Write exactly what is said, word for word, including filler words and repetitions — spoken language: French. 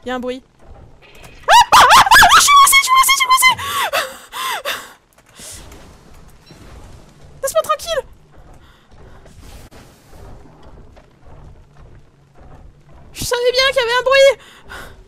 Il y a un bruit. Ah, ah, ah, ah, je suis coincée, je suis coincée, je suis coincée. Laisse-moi tranquille. Je savais bien qu'il y avait un bruit.